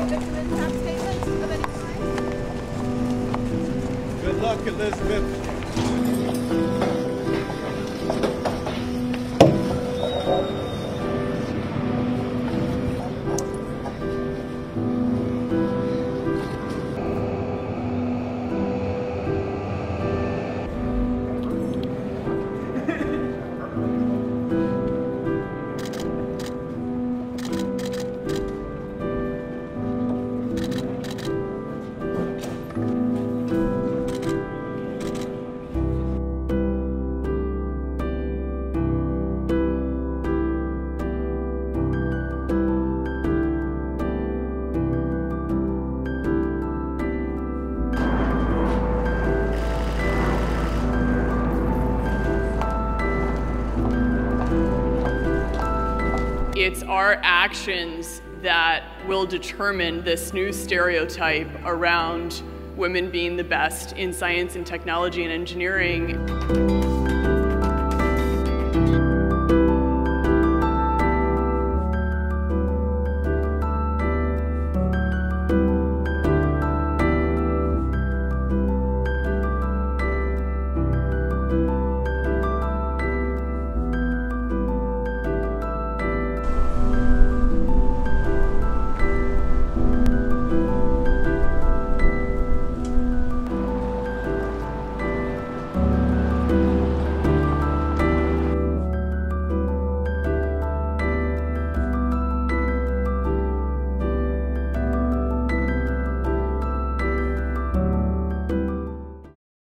Good luck, Elizabeth. It's our actions that will determine this new stereotype around women being the best in science and technology and engineering.